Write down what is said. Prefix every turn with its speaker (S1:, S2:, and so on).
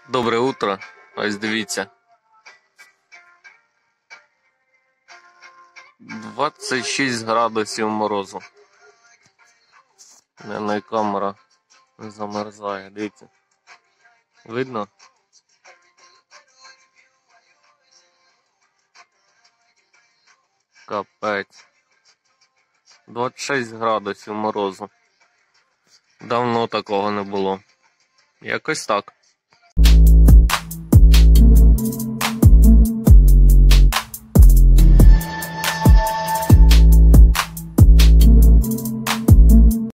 S1: Добре утро. Ось дивіться. 26 градусів морозу. У мене камера замерзає, дивіться. Видно? Капець. 26 градусів морозу. Давно такого не було. Якось так.